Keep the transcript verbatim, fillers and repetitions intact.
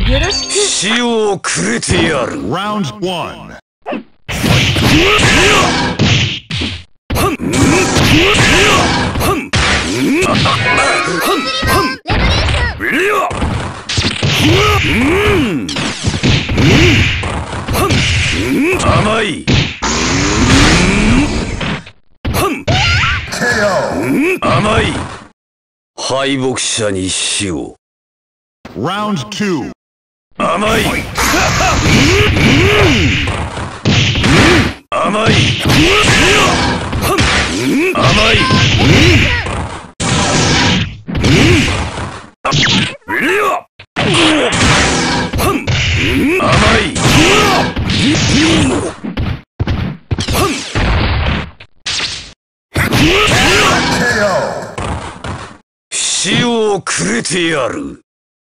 よろしく。 塩をくれてやる。 Round one. 甘い。甘い。敗北者に死を。 Round two. 甘い。甘い。甘い。甘い。塩をくれてやる。